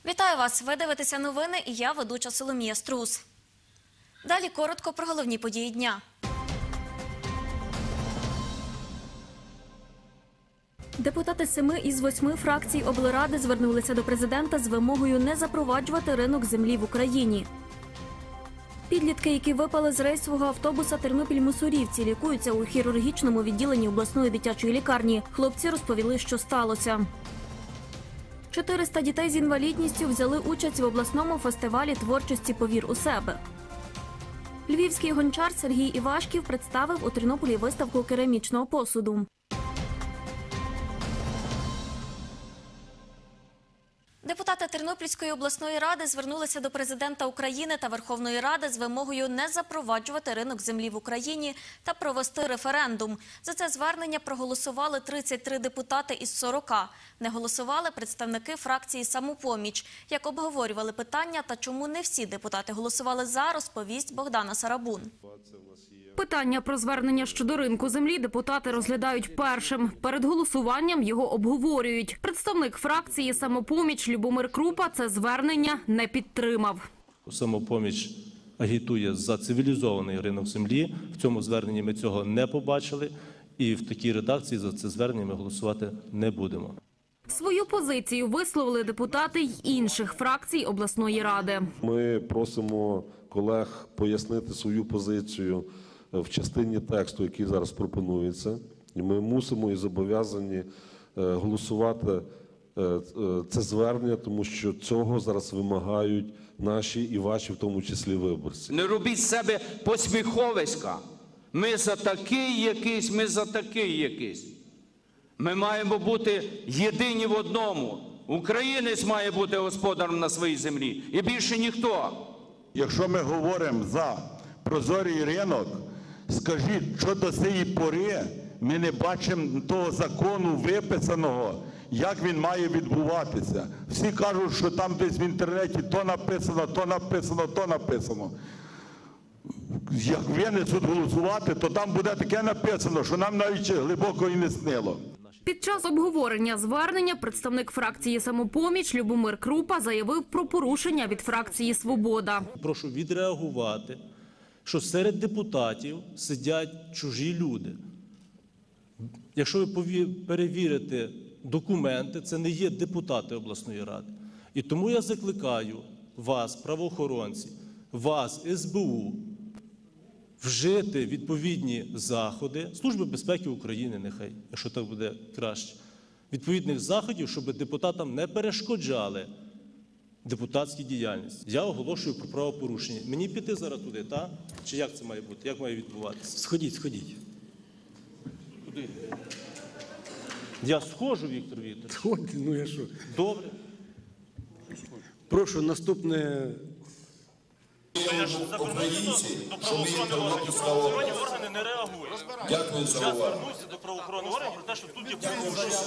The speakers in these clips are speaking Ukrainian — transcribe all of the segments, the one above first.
Вітаю вас! Ви дивитеся новини і я, ведуча Соломія Струс. Далі коротко про головні події дня. Депутати 7 із 8 фракцій облради звернулися до президента з вимогою не запроваджувати ринок землі в Україні. Підлітки, які випали з рейсового автобуса Тернопіль-Мусорівці, лікуються у хірургічному відділенні обласної дитячої лікарні. Хлопці розповіли, що сталося. 400 дітей з інвалідністю взяли участь в обласному фестивалі творчості «Повір у себе». Львівський гончар Сергій Івашків представив у Тернополі виставку керамічного посуду. Депутати Тернопільської обласної ради звернулися до президента України та Верховної Ради з вимогою не запроваджувати ринок землі в Україні та провести референдум. За це звернення проголосували 33 депутати із 40. Не голосували представники фракції «Самопоміч». Як обговорювали питання та чому не всі депутати голосували «за», розповість Богдана Сарабун. Питання про звернення щодо ринку землі депутати розглядають першим. Перед голосуванням його обговорюють. Представник фракції «Самопоміч» Любомир Крупа це звернення не підтримав. «Самопоміч» агітує за цивілізований ринок землі. В цьому зверненні ми цього не побачили. І в такій редакції за це звернення ми голосувати не будемо. Свою позицію висловили депутати й інших фракцій обласної ради. Ми просимо колег пояснити свою позицію в частині тексту, який зараз пропонується. І ми мусимо і зобов'язані голосувати це звернення, тому що цього зараз вимагають наші і ваші, в тому числі, виборці. Не робіть з себе посміховиська. Ми за такий якийсь, ми за такий якийсь. Ми маємо бути єдині в одному. Українець має бути господарем на своїй землі. І більше ніхто. Якщо ми говоримо за прозорий ринок, скажіть, що до цієї пори ми не бачимо того закону виписаного, як він має відбуватися. Всі кажуть, що там десь в інтернеті то написано, то написано, то написано. Як винесуть голосувати, то там буде таке написано, що нам навіть глибоко і не снило. Під час обговорення звернення представник фракції «Самопоміч» Любомир Крупа заявив про порушення від фракції «Свобода». Прошу відреагувати, що серед депутатів сидять чужі люди. Якщо ви перевірите документи, це не є депутати обласної ради. І тому я закликаю вас, правоохоронці, вас, СБУ, вжити відповідні заходи, Служби безпеки України нехай, якщо так буде краще, відповідних заходів, щоб депутатам не перешкоджали депутатській діяльності. Я оголошую про правопорушення. Мені піти зараз туди, так? Чи як це має бути? Як має відбуватися? Сходіть. Куди? Я схожу, Віктор Вікторович. Сходьте, ну я що? Добре. Прошу, наступне. Українці, що ми Тернопільська область. Органи не реагують. Дякую за Я увагу. звернуся до правоохоронних органів про те, що тут є порушення.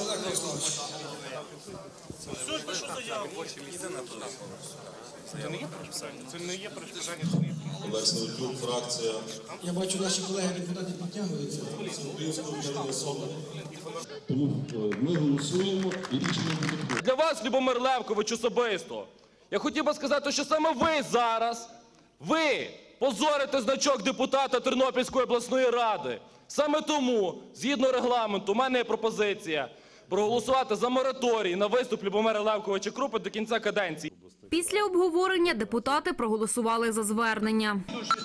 Все ж пишу заяву. Це не є перешкоджання. Це не є перешкоджання. Олег Савчук, фракція. Я бачу, наші колеги-депутати підтягуються. Тому ми голосуємо і рішення буде. Для вас, Любомир Левкович, особисто, я хотів би сказати, що саме ви зараз, ви позорите значок депутата Тернопільської обласної ради. Саме тому, згідно регламенту, у мене є пропозиція проголосувати за мораторій на виступ Любомира Левковича Крупи до кінця каденції. Після обговорення депутати проголосували за звернення.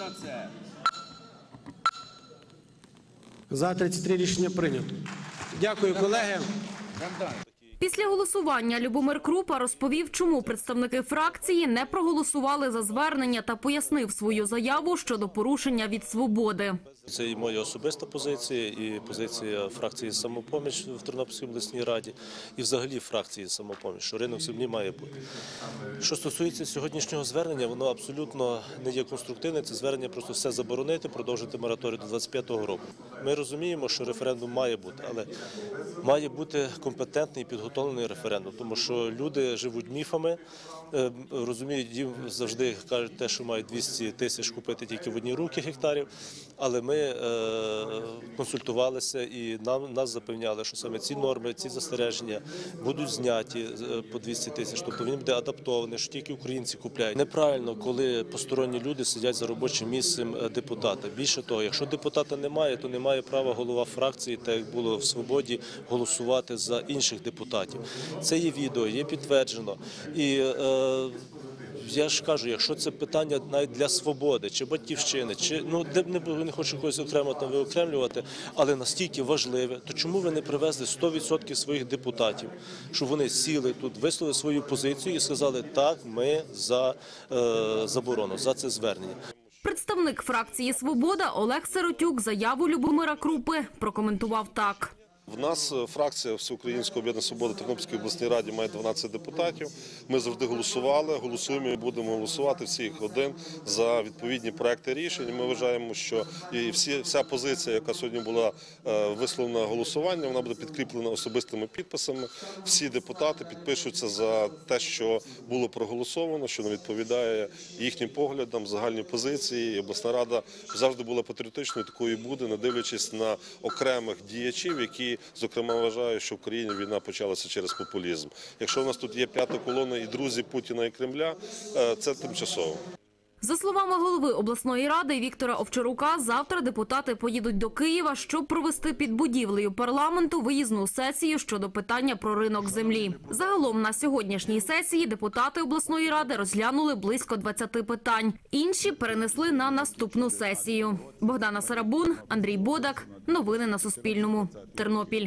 За 33 рішення прийнято. Дякую, колеги. Після голосування Любомир Крупа розповів, чому представники фракції не проголосували за звернення та пояснив свою заяву щодо порушення від «Свободи». Це і моя особиста позиція, і позиція фракції «Самопоміч» в Тернопільській обласній раді, і взагалі фракції «Самопоміч», що ринок землі має бути. Що стосується сьогоднішнього звернення, воно абсолютно не є конструктивне. Це звернення просто все заборонити, продовжити мораторій до 25-го року. Ми розуміємо, що референдум має бути, але має бути компетентний і підготовлений підготовлений референдум, тому що люди живуть міфами, розуміють, їм завжди кажуть те, що мають 200 тисяч купити тільки в одні руки гектарів, але ми консультувалися і нас запевняли, що саме ці норми, ці застереження будуть зняті по 200 тисяч, тобто він буде адаптований, що тільки українці купляють. Неправильно, коли посторонні люди сидять за робочим місцем депутата. Більше того, якщо депутата немає, то немає права голова фракції, так як було в «Свободі», голосувати за інших депутатів. Це є відео, є підтверджено. І я ж кажу, якщо це питання навіть для «Свободи» чи «Батьківщини», чи не хочу когось окремо там виокремлювати, але настільки важливе, то чому ви не привезли 100% своїх депутатів, щоб вони сіли тут, висловили свою позицію і сказали, так, ми за заборону, за це звернення. Представник фракції «Свобода» Олег Сиротюк заяву Любомира Крупи прокоментував так. В нас фракція Всеукраїнського об'єднання «Свобода» в Тернопільській обласній раді має 12 депутатів. Ми завжди голосували, голосуємо і будемо голосувати всі їх один за відповідні проекти рішень. Ми вважаємо, що і вся позиція, яка сьогодні була висловлена голосуванням, вона буде підкріплена особистими підписами. Всі депутати підпишуться за те, що було проголосовано, що не відповідає їхнім поглядам, загальній позиції. І обласна рада завжди була патріотичною, такою і буде, не дивлячись на окремих діячів, які зокрема, вважаю, що в країні війна почалася через популізм. Якщо в нас тут є п'ята колона і друзі Путіна і Кремля, це тимчасово. За словами голови обласної ради Віктора Овчарука, завтра депутати поїдуть до Києва, щоб провести під будівлею парламенту виїзну сесію щодо питання про ринок землі. Загалом на сьогоднішній сесії депутати обласної ради розглянули близько 20 питань. Інші перенесли на наступну сесію. Богдана Сарабун, Андрій Бодак. Новини на Суспільному. Тернопіль.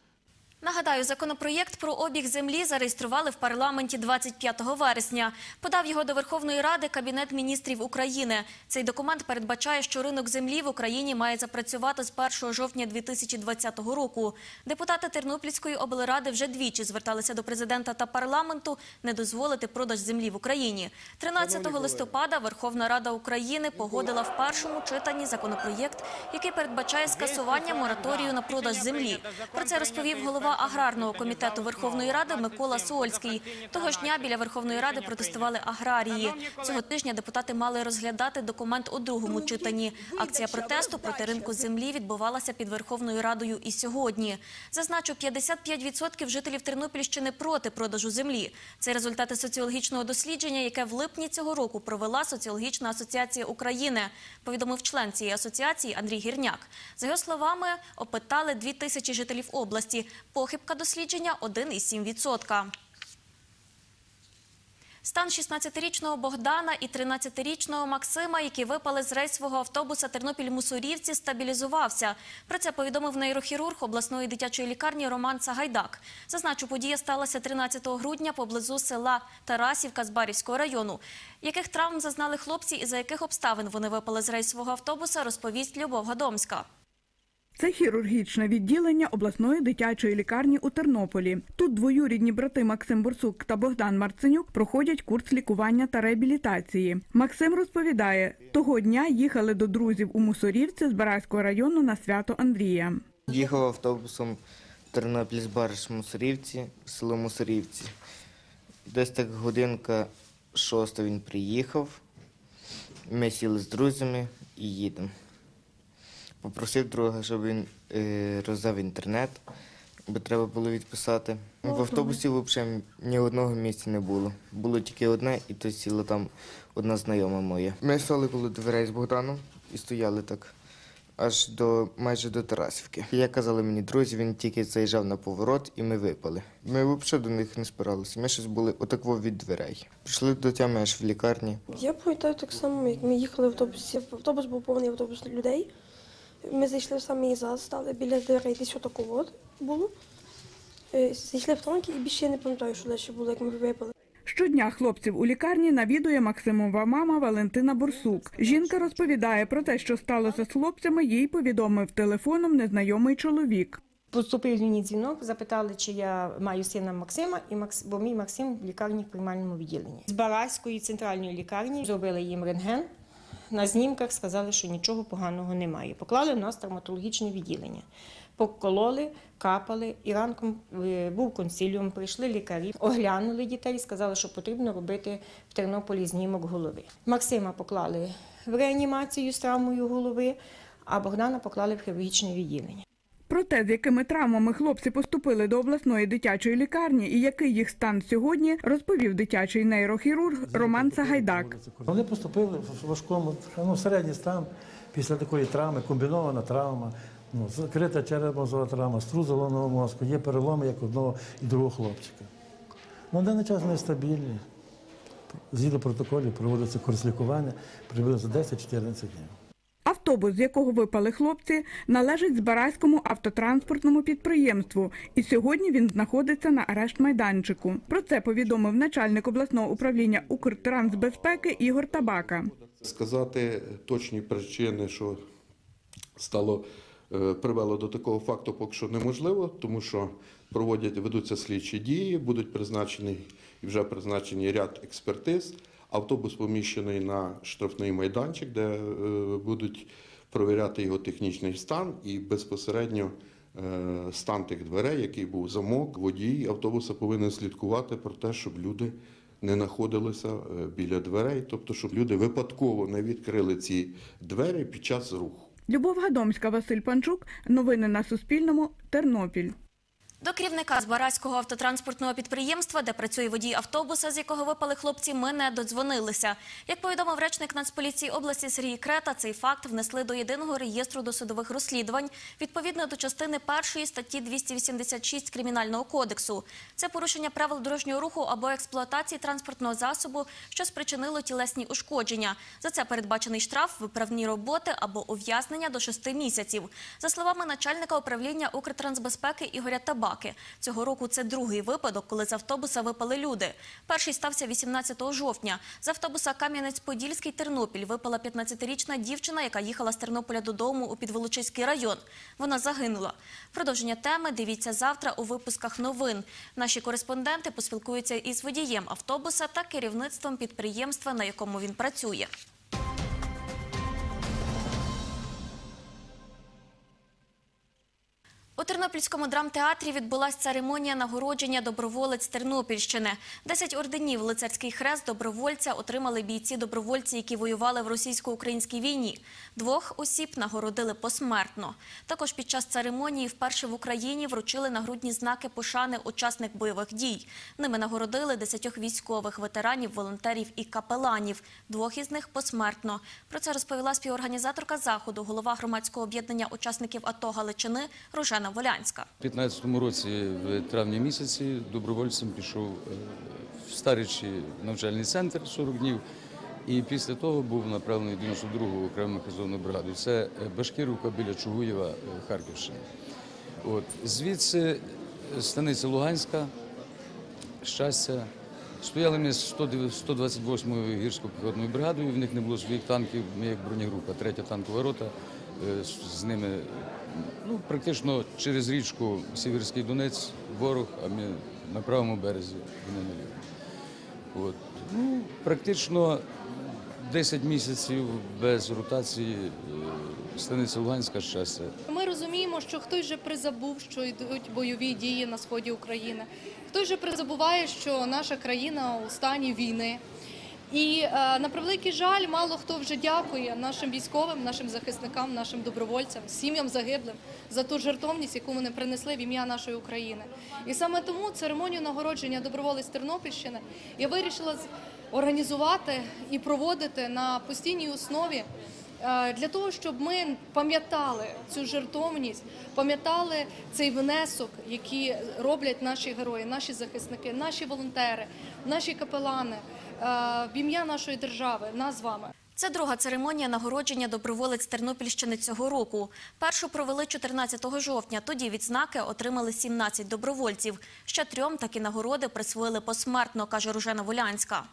Нагадаю, законопроєкт про обіг землі зареєстрували в парламенті 25 вересня. Подав його до Верховної Ради Кабінет міністрів України. Цей документ передбачає, що ринок землі в Україні має запрацювати з 1 жовтня 2020 року. Депутати Тернопільської облради вже двічі зверталися до президента та парламенту не дозволити продаж землі в Україні. 13 листопада Верховна Рада України погодила в першому читанні законопроєкт, який передбачає скасування мораторію на продаж землі. Про це розповів голова Аграрного комітету Верховної Ради Микола Сольський. Того ж дня біля Верховної Ради протестували аграрії. Цього тижня депутати мали розглядати документ у другому читанні. Акція протесту проти ринку землі відбувалася під Верховною Радою і сьогодні. Зазначу, 55% жителів Тернопільщини проти продажу землі. Це результати соціологічного дослідження, яке в липні цього року провела Соціологічна асоціація України, повідомив член цієї асоціації Андрій Гірняк. За його словами, опитали 2000 жителів області. Похибка дослідження – 1,7%. Стан 16-річного Богдана і 13-річного Максима, які випали з рейсового автобуса Тернопіль-Мусорівці, стабілізувався. Про це повідомив нейрохірург обласної дитячої лікарні Роман Сагайдак. Зазначу, подія сталася 13 грудня поблизу села Тарасівка Збарівського району. Яких травм зазнали хлопці і за яких обставин вони випали з рейсового автобуса, розповість Любов Гадомська. Це хірургічне відділення обласної дитячої лікарні у Тернополі. Тут двоюрідні брати Максим Борсук та Богдан Марценюк проходять курс лікування та реабілітації. Максим розповідає, того дня їхали до друзів у Мусорівці Збаразького району на свято Андрія. Їхав автобусом Тернопіль-Збараж-Мусорівці, село Мусорівці. Десь так годинка 6 він приїхав, ми сіли з друзями і їдемо. Попросив друга, щоб він роздав інтернет, бо треба було відписати. В автобусі взагалі ні одного місця не було. Було тільки одне, і то сіла там одна знайома моя. Ми стали коло дверей з Богданом і стояли так аж майже до Тарасівки. Як казали мені друзі, він тільки заїжджав на поворот і ми випали. Ми взагалі до них не спиралися, ми щось були отако від дверей. Прийшли до тями аж в лікарні. Я пам'ятаю так само, як ми їхали в автобусі. Автобус був повний автобус людей. Ми зайшли в самий зал, стали біля дверей, десь отако от було. Зайшли в танки і більше я не пам'ятаю, що далі було, як ми випали. Щодня хлопців у лікарні навідує Максимова мама Валентина Борсук. Жінка розповідає про те, що сталося з хлопцями, їй повідомив телефоном незнайомий чоловік. Поступив мені дзвінок, запитали, чи я маю сина Максима, бо мій Максим в лікарні в приймальному відділенні. З Бараської центральної лікарні зробили їм рентген. На знімках сказали, що нічого поганого немає. Поклали в нас травматологічне відділення. покололи, капали, і ранком був консиліум, прийшли лікарі, оглянули дітей і сказали, що потрібно робити в Тернополі знімок голови. Максима поклали в реанімацію з травмою голови, а Богдана поклали в хірургічне відділення. Про те, з якими травмами хлопці поступили до обласної дитячої лікарні і який їх стан сьогодні, розповів дитячий нейрохірург Роман Сагайдак. Вони поступили в важкому, середній стан після такої травми, комбінована травма, закрита черепно-мозгова травма, струс головного мозку, є переломи як одного і другого хлопчика. На даний час вони стабільні. Згідно протоколів проводиться курс лікування приблизно 10-14 днів. Автобус, з якого випали хлопці, належить Збаразькому автотранспортному підприємству, і сьогодні він знаходиться на арешт-майданчику. Про це повідомив начальник обласного управління Укртрансбезпеки Ігор Табака. Сказати точні причини, що привело до такого факту, поки що неможливо, тому що ведуться слідчі дії, будуть вже призначені ряд експертиз. Автобус поміщений на штрафний майданчик, де будуть провіряти його технічний стан і безпосередньо стан тих дверей, який був замок. Водій автобуса повинен слідкувати про те, щоб люди не знаходилися біля дверей, тобто щоб люди випадково не відкрили ці двері під час руху. Любов Гадомська, Василь Панчук. Новини на Суспільному. Тернопіль. До керівника Збаразького автотранспортного підприємства, де працює водій автобуса, з якого випали хлопці, ми не додзвонилися. Як повідомив речник Нацполіції області Сергій Крета, цей факт внесли до єдиного реєстру досудових розслідувань відповідно до частини 1 статті 286 Кримінального кодексу. Це порушення правил дорожнього руху або експлуатації транспортного засобу, що спричинило тілесні ушкодження. За це передбачений штраф, виправні роботи або ув'язнення до 6 місяців. За словами начальника управління Укртрансбезпеки Ігоря Табаки, цього року це другий випадок, коли з автобуса випали люди. Перший стався 18 жовтня. З автобуса Кам'янець-Подільський-Тернопіль випала 15-річна дівчина, яка їхала з Тернополя додому у Підволочиський район. Вона загинула. Продовження теми дивіться завтра у випусках новин. Наші кореспонденти поспілкуються із водієм автобуса та керівництвом підприємства, на якому він працює. У Тернопільському драмтеатрі відбулася церемонія нагородження «Доброволець Тернопільщини». 10 орденів «Лицарський хрест» добровольця отримали бійці-добровольці, які воювали в російсько-українській війні. 2 осіб нагородили посмертно. Також під час церемонії вперше в Україні вручили нагрудні знаки пошани учасник бойових дій. Ними нагородили 10 військових, ветеранів, волонтерів і капеланів. 2 із них посмертно. Про це розповіла співорганізаторка заходу, голова громадського об'єднання учасників АТО Галичини Ружена Волянська. У 2015 році, в травні місяці, добровольцем пішов в Старичі навчальний центр 40 днів. І після того був направлений до 92-го окрему механізовану бригаду. Це Башкирівка біля Чугуєва, Харківщина. Звідси станиця Луганська, Щастя. Стояли ми з 128-ю гірсько-піхотною бригадою, в них не було своїх танків, ми як бронегрупа, 3-я танкова рота, з ними практично через річку Сіверський Донець, ворог, а ми на правому березі, вони на лівому. Практично 10 місяців без ротації станиця Луганська, Щастя. Ми розуміємо, що хтось вже призабув, що йдуть бойові дії на сході України. Хтось вже призабуває, що наша країна у стані війни. І, на превеликий жаль, мало хто вже дякує нашим військовим, нашим захисникам, нашим добровольцям, сім'ям загиблим за ту жертовність, яку вони принесли в ім'я нашої України. І саме тому церемонію нагородження «Доброволець Тернопільщини» я вирішила організувати і проводити на постійній основі для того, щоб ми пам'ятали цю жертовність, пам'ятали цей внесок, який роблять наші герої, наші захисники, наші волонтери, наші капелани в ім'я нашої держави, нас з вами. Це друга церемонія нагородження «Доброволець Тернопільщини» цього року. Першу провели 14 жовтня. Тоді відзнаки отримали 17 добровольців. Ще 3 такі нагороди присвоїли посмертно, каже Ружена Волянська.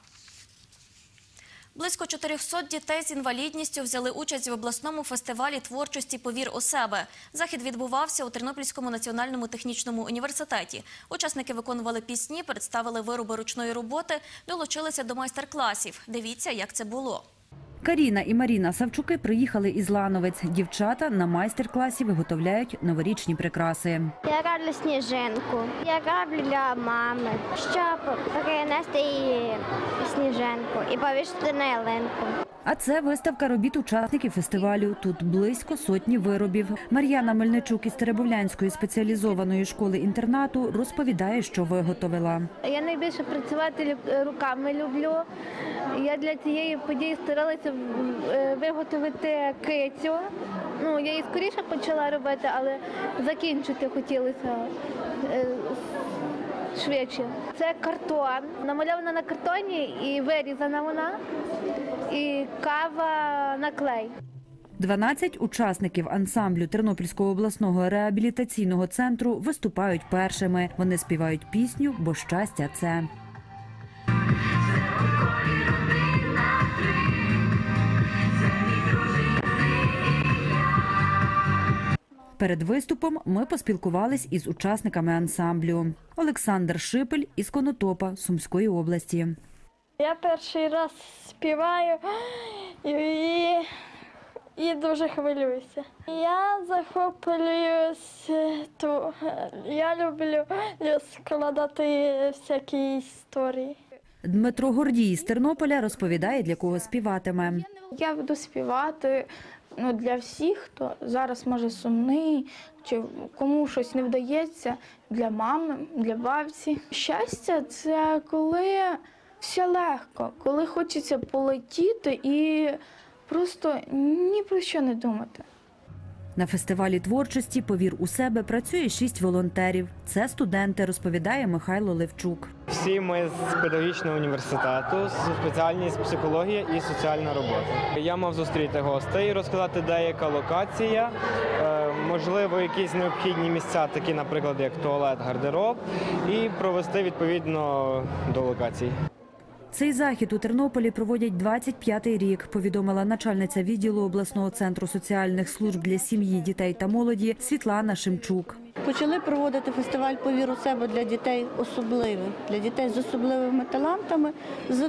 Близько 400 дітей з інвалідністю взяли участь в обласному фестивалі творчості «Повір у себе». Захід відбувався у Тернопільському національному технічному університеті. Учасники виконували пісні, представили вироби ручної роботи, долучилися до майстер-класів. Дивіться, як це було. Каріна і Маріна Савчуки приїхали із Лановець. Дівчата на майстер-класі виготовляють новорічні прикраси. Я роблю сніжинку. Я роблю для мами, щоб перенести її сніжинку і повісити на ялинку. А це виставка робіт учасників фестивалю. Тут близько сотні виробів. Мар'яна Мельничук із Теребовлянської спеціалізованої школи-інтернату розповідає, що виготовила. Я найбільше працювати руками люблю. Я для цієї події старалася виготовити кицю. Я її скоріше почала робити, але закінчити хотілося швидше. Це картон. Намальована на картоні і вирізана вона, і кава на клей. 12 учасників ансамблю Тернопільського обласного реабілітаційного центру виступають першими. Вони співають пісню «Бо щастя – це». Перед виступом ми поспілкувались із учасниками ансамблю. Олександр Шипель із Конотопа, Сумської області. Я перший раз співаю і дуже хвилююся. Я захоплююсь, я люблю складати всякі історії. Дмитро Гордій з Тернополя розповідає, для кого співатиме. Я буду співати для всіх, хто зараз може сумний, чи кому щось не вдається, для мами, для бабці. Щастя – це коли все легко, коли хочеться полетіти і просто ні про що не думати. На фестивалі творчості «Повір у себе» працює 6 волонтерів. Це студенти, розповідає Михайло Левчук. Всі ми з педагогічного університету, спеціальність психологія і соціальна робота. Я мав зустріти гостей, розказати, де яка локація, можливо, якісь необхідні місця, такі, наприклад, як туалет, гардероб, і провести відповідно до локацій. Цей захід у Тернополі проводять 25-й рік, повідомила начальниця відділу обласного центру соціальних служб для сім'ї, дітей та молоді Світлана Шимчук. Почали проводити фестиваль «Повір у себе» для дітей особливих, для дітей з особливими талантами з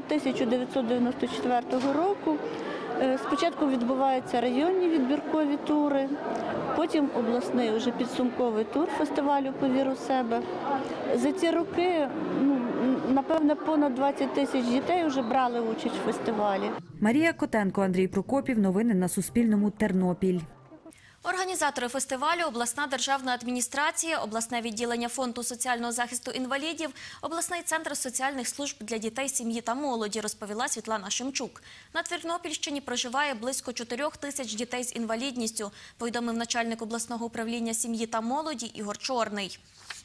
1994 року. Спочатку відбуваються районні відбіркові тури, потім обласний вже підсумковий тур фестивалю «Повір у себе». За ці роки, напевне, понад 20 тисяч дітей вже брали участь у фестивалі. Марія Котенко, Андрій Прокопів. Новини на Суспільному. Тернопіль. Організатори фестивалю – обласна державна адміністрація, обласне відділення Фонду соціального захисту інвалідів, обласний центр соціальних служб для дітей, сім'ї та молоді, розповіла Світлана Шимчук. На Тернопільщині проживає близько 4 тисяч дітей з інвалідністю, повідомив начальник обласного управління сім'ї та молоді Ігор Чорний.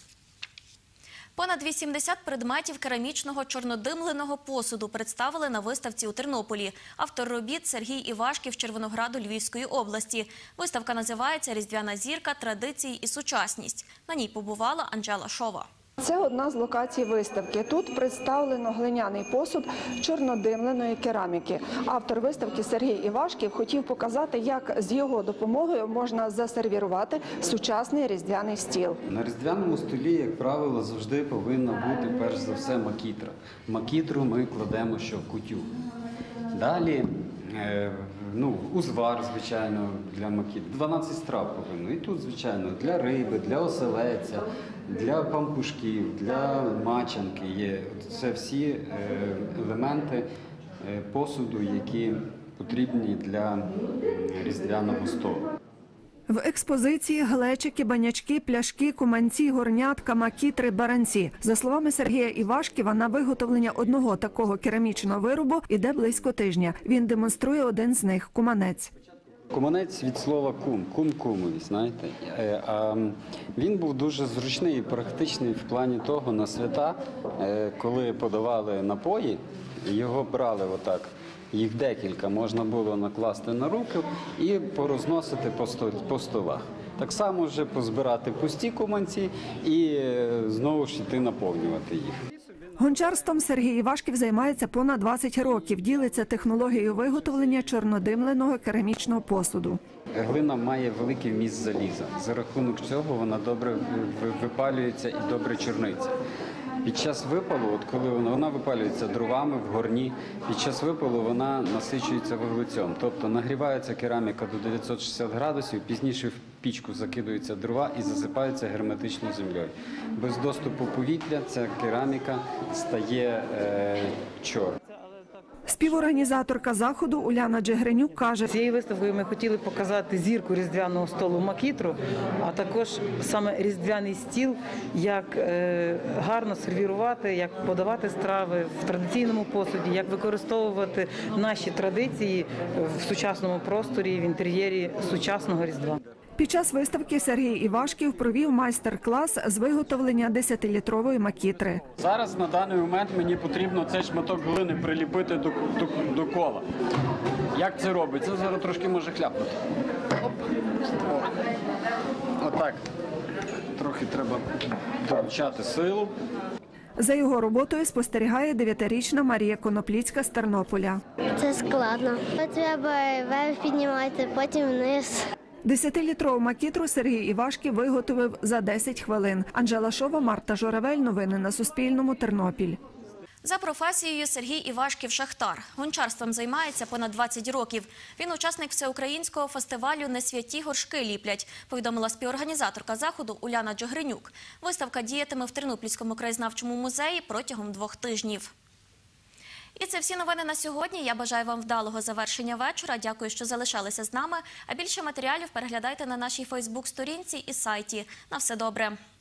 Понад 80 предметів керамічного чорнодимленого посуду представили на виставці у Тернополі. Автор робіт – Сергій Івашків, Червонограду Львівської області. Виставка називається «Різдвяна зірка. Традиції і сучасність». На ній побувала Анжела Шова. Це одна з локацій виставки. Тут представлено глиняний посуд чорнодимленої кераміки. Автор виставки Сергій Івашків хотів показати, як з його допомогою можна засервірувати сучасний різдвяний стіл. На різдвяному столі, як правило, завжди повинна бути, перш за все, макітра. Макітру ми кладемо що в кутю. Далі узвар, звичайно, для макітри. 12 страв повинно. І тут, звичайно, для риби, для оселедця, для пампушків, для мачанки є. Це всі елементи посуду, які потрібні для різдвяного столу. В експозиції глечики, банячки, пляшки, куманці, горнятка, макітри, баранці. За словами Сергія Івашківа, на виготовлення одного такого керамічного виробу йде близько тижня. Він демонструє один з них – куманець. Куманець від слова кум кумові, знаєте. Він був дуже зручний і практичний в плані того, на свята, коли подавали напої, його брали отак. Їх декілька можна було накласти на руки і порозносити по столах. Так само вже позбирати пусті куманці і знову ж йти наповнювати їх. Гончарством Сергій Івашків займається понад 20 років. Ділиться технологією виготовлення чорнодимленого керамічного посуду. Глина має великий вміст заліза. За рахунок цього вона добре випалюється і добре чорниться. Під час випалу, от коли вона випалюється дровами в горні, під час випалу вона насичується вуглецем. Тобто нагрівається кераміка до 960 градусів, пізніше в пічку закидуються дрова і засипаються герметичною землею. Без доступу повітря ця кераміка стає чорною. Співорганізаторка заходу Уляна Джегренюк каже, цією виставкою ми хотіли показати зірку різдвяного столу макітру, а також саме різдвяний стіл, як гарно сервірувати, як подавати страви в традиційному посуді, як використовувати наші традиції в сучасному просторі, в інтер'єрі сучасного Різдва. Під час виставки Сергій Івашків провів майстер-клас з виготовлення 10-літрової макітри. Зараз на даний момент мені потрібно цей шматок глини приліпити до кола. Як це робиться? Зараз трошки може хляпнути. Отак. Трохи треба долучати силу. За його роботою спостерігає 9-річна Марія Конопліцька з Тернополя. Це складно. Треба вверх піднімати, потім вниз. 10-літрову макітру Сергій Івашків виготовив за 10 хвилин. Анжела Шова, Марта Журавель. Новини на Суспільному. Тернопіль. За професією Сергій Івашків – шахтар. Гончарством займається понад 20 років. Він учасник всеукраїнського фестивалю «Не святі горшки ліплять», повідомила співорганізаторка заходу Уляна Джегренюк. Виставка діятиме в Тернопільському краєзнавчому музеї протягом 2 тижнів. І це всі новини на сьогодні. Я бажаю вам вдалого завершення вечора. Дякую, що залишалися з нами. А більше матеріалів переглядайте на нашій Фейсбук-сторінці і сайті. На все добре.